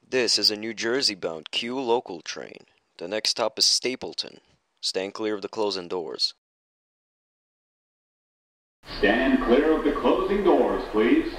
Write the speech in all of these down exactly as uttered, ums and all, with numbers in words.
This is a New Jersey-bound Q local train. The next stop is Stapleton. Stand clear of the closing doors. Stand clear of the closing doors, please.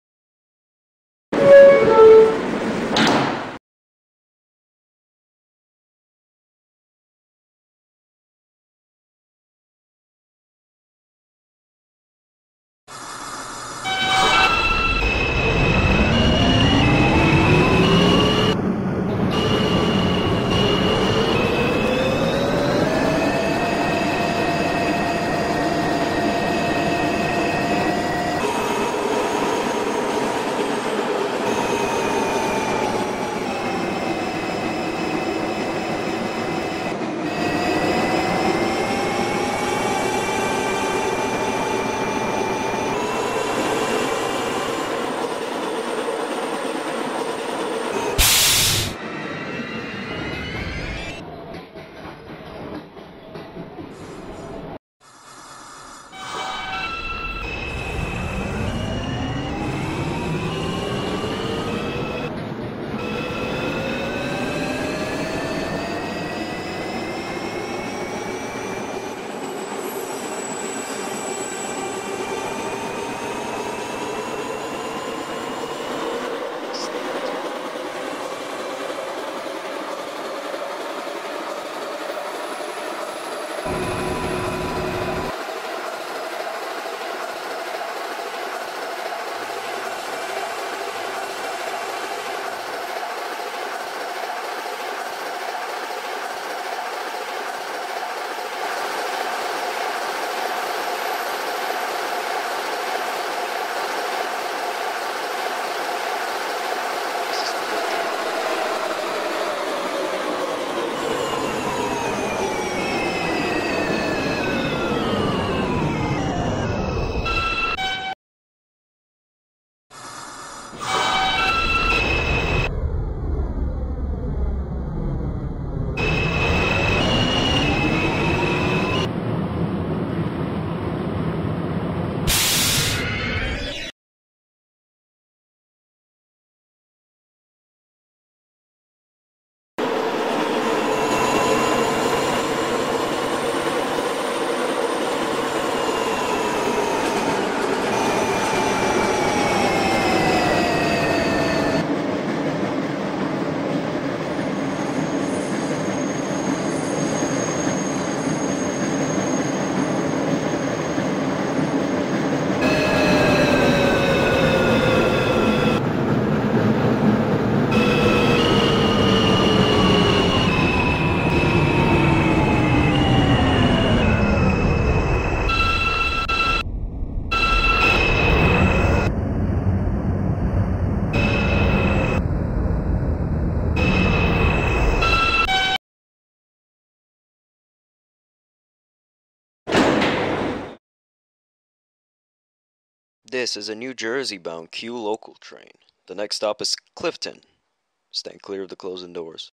This is a New Jersey-bound Q local train. The next stop is Clifton. Stand clear of the closing doors.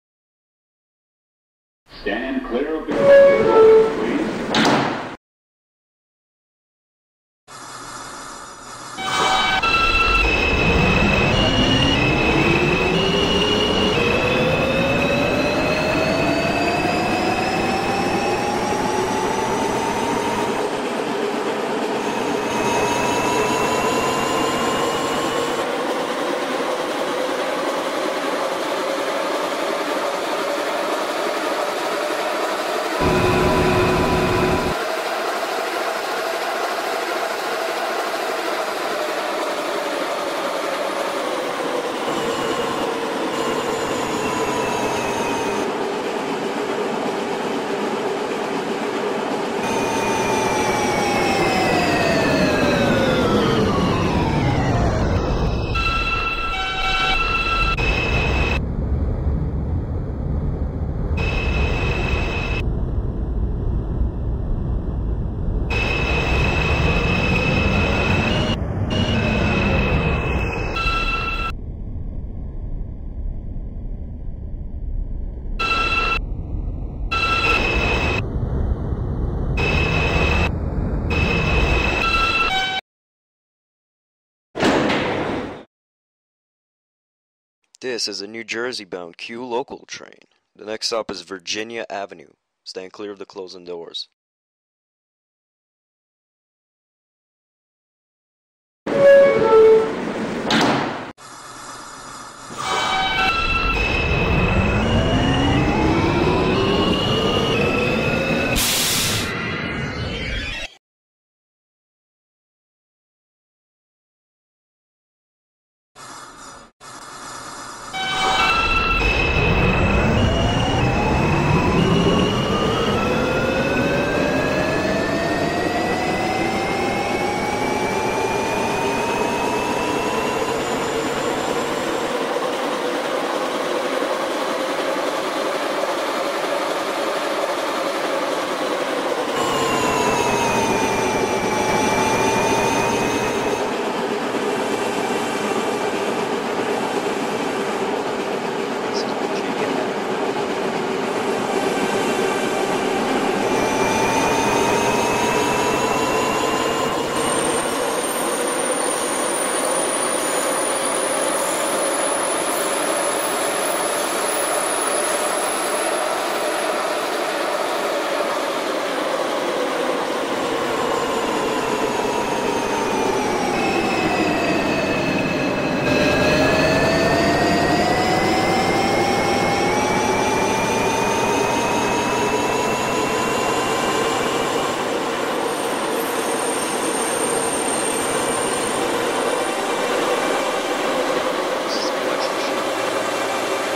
Stand clear of the closing doors, please. This is a New Jersey-bound Q local train. The next stop is Virginia Avenue. Stand clear of the closing doors. This is Virginia Avenue. This is the next machine.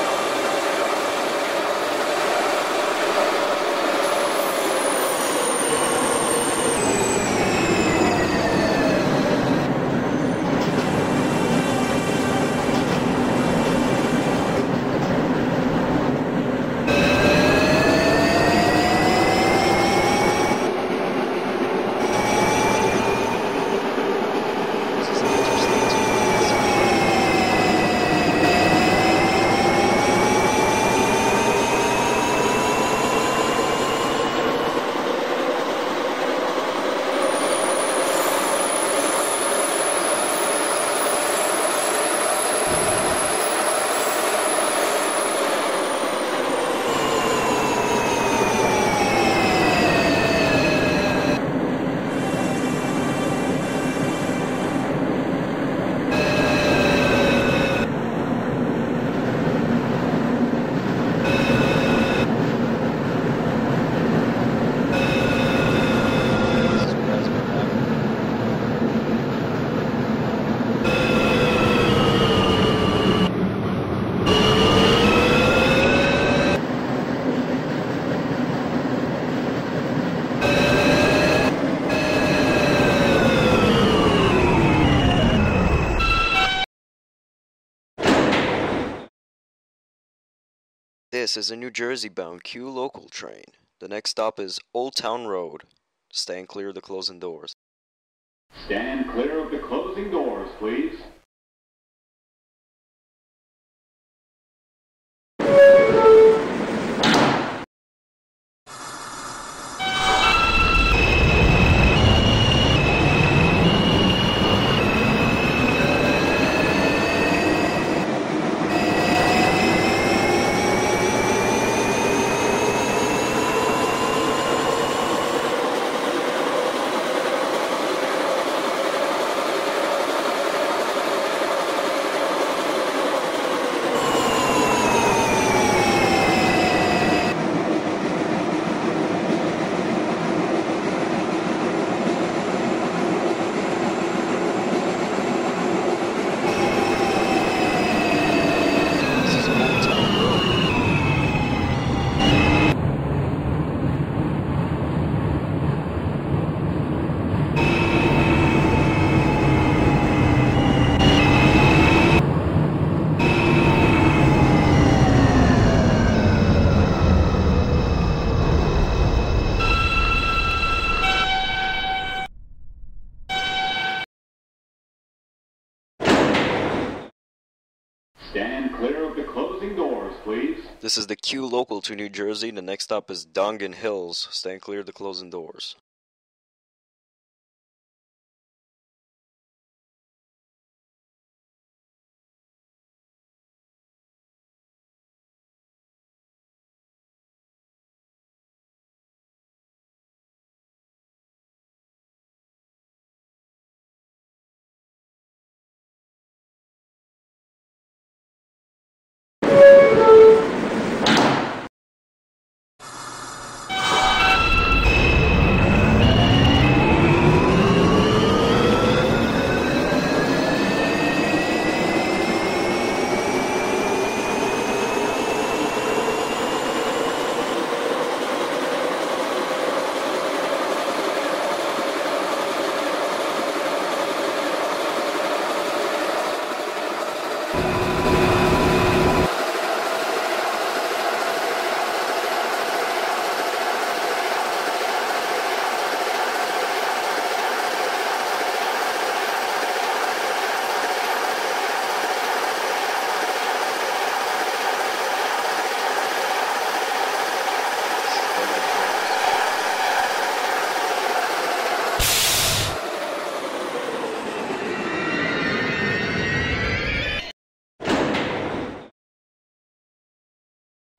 This is the interstate two. This is Raspberry Avenue. This is a New Jersey-bound Q local train. The next stop is Old Town Road. Stand clear of the closing doors. Stand clear of the closing doors, please. This is Old Town Road. Stand clear of the closing doors, please. This is the Q local to New Jersey. The next stop is Dongan Hills. Stand clear of the closing doors.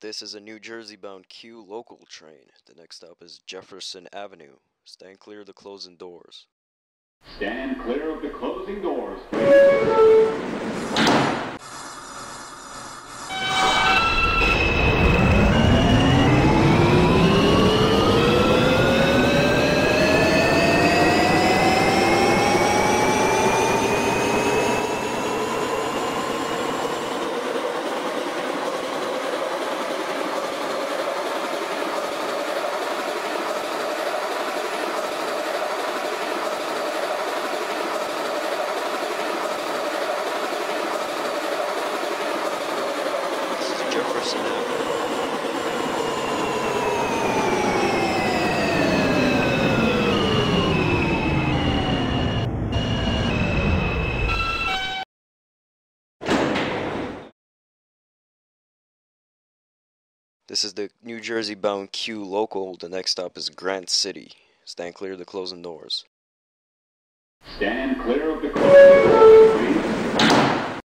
This is a New Jersey-bound Q local train. The next stop is Jefferson Avenue. Stand clear of the closing doors. Stand clear of the closing doors, please. This is Jefferson Avenue. This is the New Jersey-bound Q local. The next stop is Grant City. Stand clear of the closing doors. Stand clear of the closing doors, please.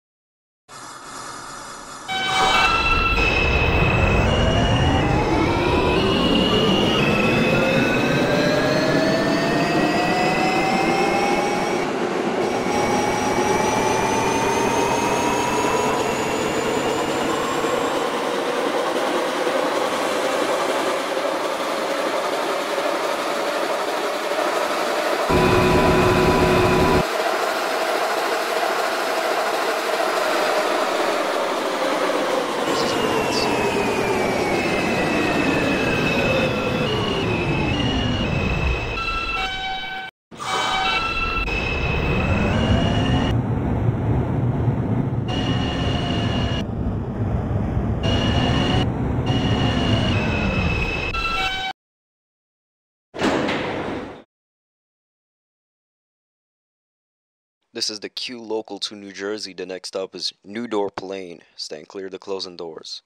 This is Grant City. This is the Q local to New Jersey. The next stop is New Dorp Lane. Stand clear of the closing doors.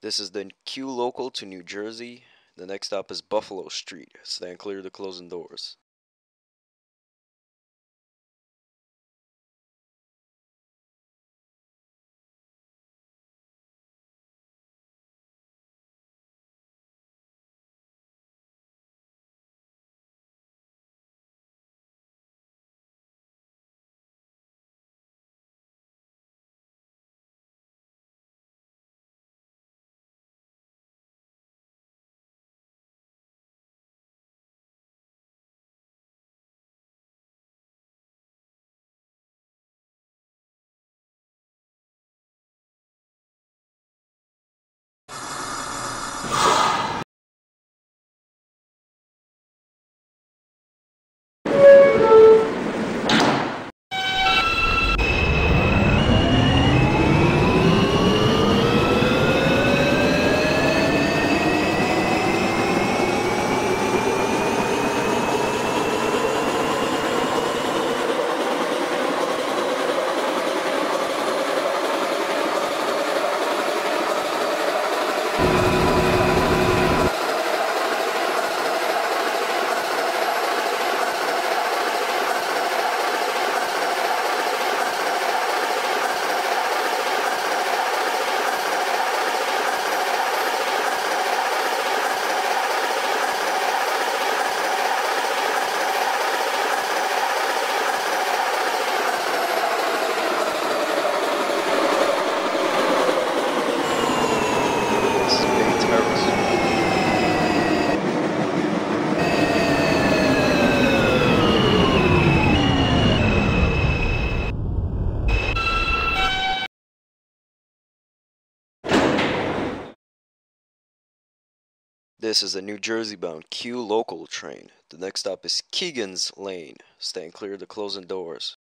This is the Q local to New Jersey. The next stop is Buffalo Street. Stand clear of the closing doors. This is Bay Terrace. This is a New Jersey-bound Q local train. The next stop is Keegan's Lane. Stand clear of the closing doors.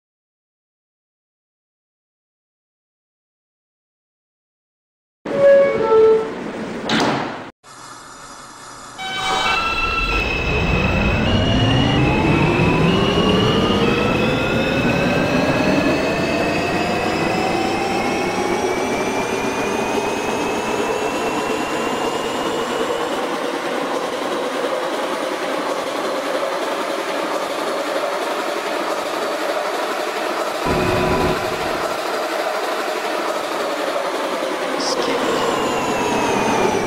It's Keegan's Lane.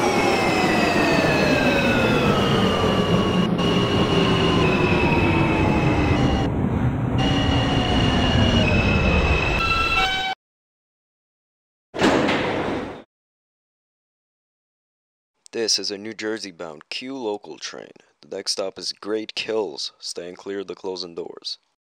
This is a New Jersey-bound Q local train. The next stop is Great Kills. Stand clear of the closing doors.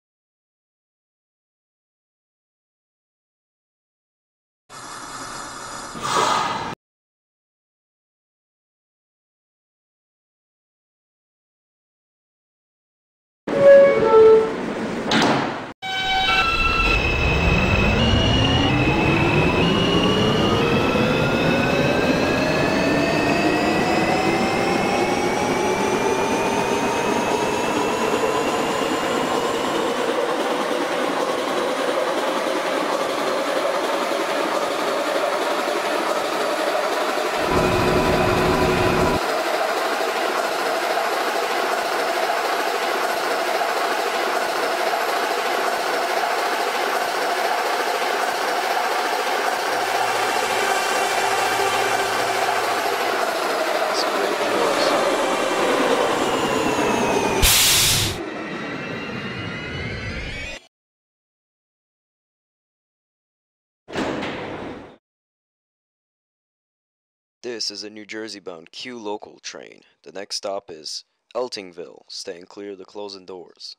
It's Great Kills. This is a New Jersey-bound Q local train. The next stop is Eltingville. Stand clear of the closing doors.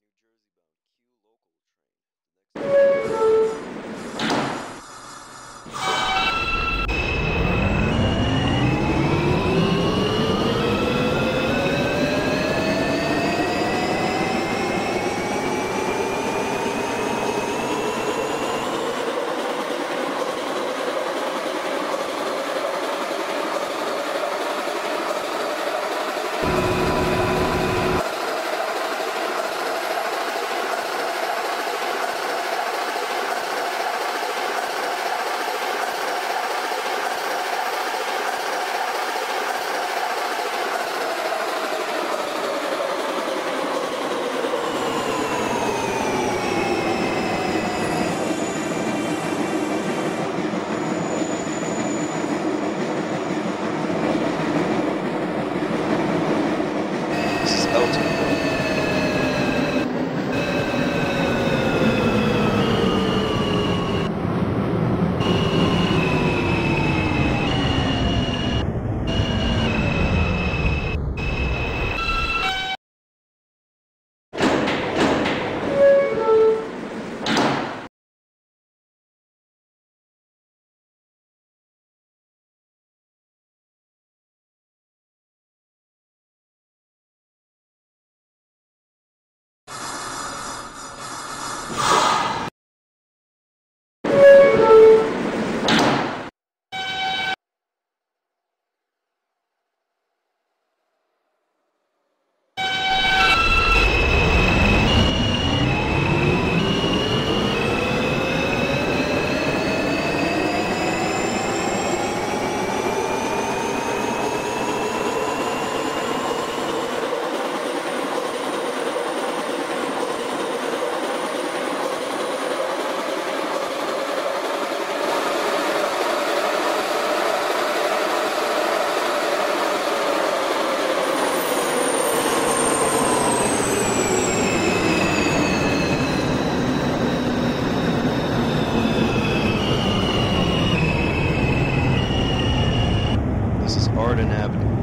Arden Avenue.